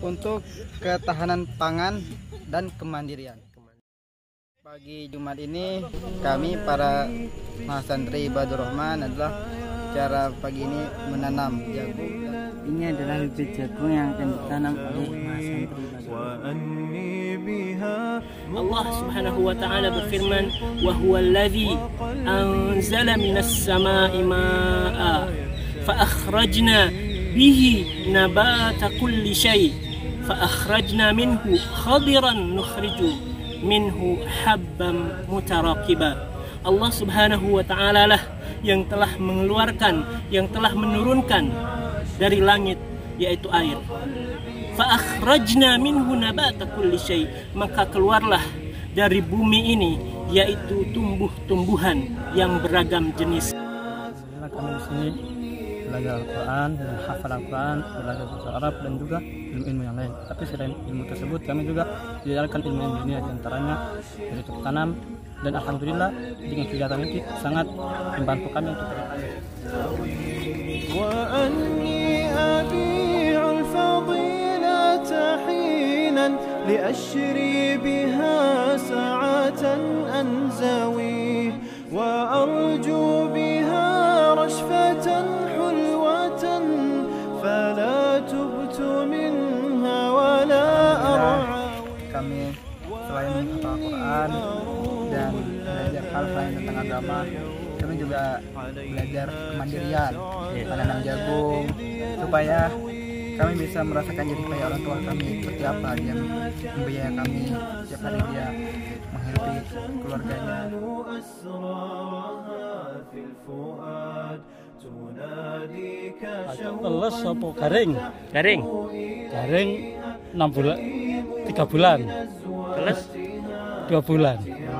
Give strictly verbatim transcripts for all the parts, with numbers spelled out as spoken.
untuk ketahanan pangan dan kemandirian. Pagi Jumat ini kami para mahasantri Ibadur Rahman adalah cara pagi ini menanam jagung. Ini adalah bibit jagung yang akan ditanam oleh mahasantri Ibadur Rahman. Allah Subhanahu wa taala berfirman, "Wa huwal ladzi anzala minas samaa'i maa'a fa akhrajna bihi nabata kulli syai' fa akhrajna minhu khadiran nukhriju minhu habban mutarakiba." Allah Subhanahu wa taala lah yang telah mengeluarkan, yang telah menurunkan dari langit, yaitu air. Fa akhrajna minhu nabata kulli syai', maka keluarlah dari bumi ini yaitu tumbuh-tumbuhan yang beragam jenis. Kami di sini belajar Al-Quran dan hafal Al-Quran, belajar bahasa Arab dan juga ilmu-ilmu yang lain. Tapi selain ilmu tersebut kami juga diajarkan ilmu yang dunia, diantaranya dari tanam, dan alhamdulillah dengan kegiatan ini sangat membantu kami untuk لأشري بها ساعة أنزوي وأرجو بها رشفة حلوة فلا تبت منها ولا أرعى. Kami selain menghafal Al-Quran dan belajar hal lain tentang agama, kami juga belajar kemandirian, menanam jagung, supaya kami bisa merasakan jadi kayak orang tua kami, seperti apa dia membiayai kami setiap hari, dia menghidupi keluarganya. teles apa garing? Garing. Garing enam bulan, tiga bulan. Teles dua bulan.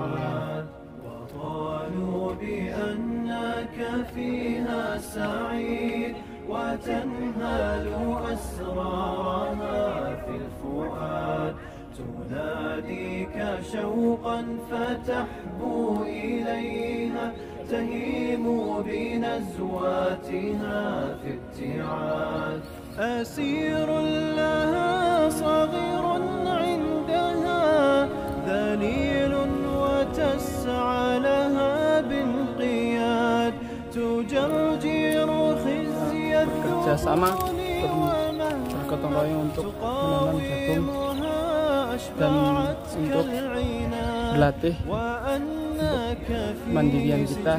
وتنهال أسرارها في الفؤاد تناديك شوقا فتحبو إليها تهيم بنزواتها في ابتعاد أسير لها صغير عندها ذليل وتسعى لها بانقياد تجرجر Bekerja sama bergotong royong untuk menanam jagung dan untuk berlatih mandirian kita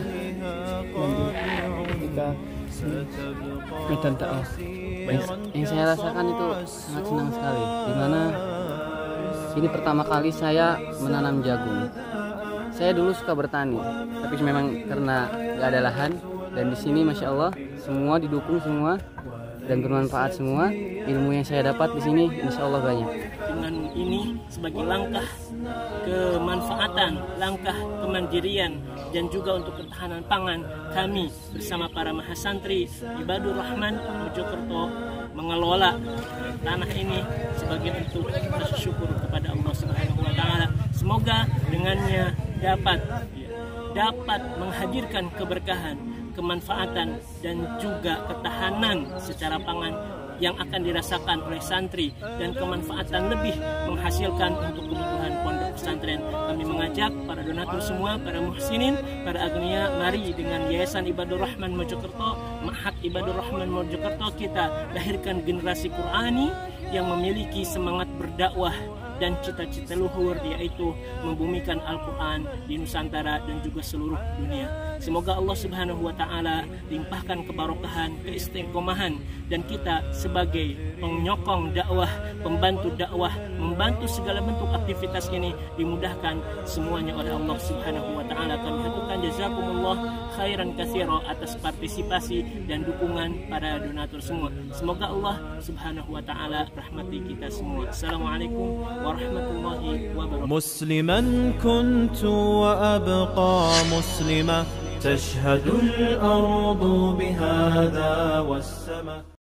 ketika medan dakwah. Yang saya rasakan itu sangat senang sekali, dimana ini pertama kali saya menanam jagung. Saya dulu suka bertani, tapi memang karena gak ada lahan, dan di sini masya Allah semua didukung semua dan bermanfaat semua. Ilmu yang saya dapat di sini insya Allah banyak. Dengan ini sebagai langkah kemanfaatan, langkah kemandirian, dan juga untuk ketahanan pangan, kami bersama para mahasantri Ibadur Rahman Mojokerto mengelola tanah ini sebagai bentuk rasa syukur kepada Allah Subhanahu wa taala. Semoga dengannya dapat dapat menghadirkan keberkahan, kemanfaatan, dan juga ketahanan secara pangan yang akan dirasakan oleh santri, dan kemanfaatan lebih menghasilkan untuk kebutuhan pondok pesantren. Kami mengajak para donatur semua, para muhsinin, para agnia, mari dengan Yayasan Ibadur Rahman Mojokerto, Ma'had Ibadur Rahman Mojokerto, kita lahirkan generasi Qur'ani yang memiliki semangat berdakwah dan cita-cita luhur, yaitu membumikan Al-Quran di Nusantara dan juga seluruh dunia. Semoga Allah Subhanahu wa taala limpahkan kebarokahan, keistiqomahan, dan kita sebagai penyokong dakwah, pembantu dakwah, membantu segala bentuk aktivitas ini dimudahkan semuanya oleh Allah Subhanahu wa taala. Kami haturkan jazakumullah khairan katsira atas partisipasi dan dukungan para donatur semua. Semoga Allah Subhanahu wa taala rahmati kita semua. Assalamualaikum warahmatullahi wabarakatuh. مسلما كنت وأبقى مسلما تشهد الأرض بهذا والسماء.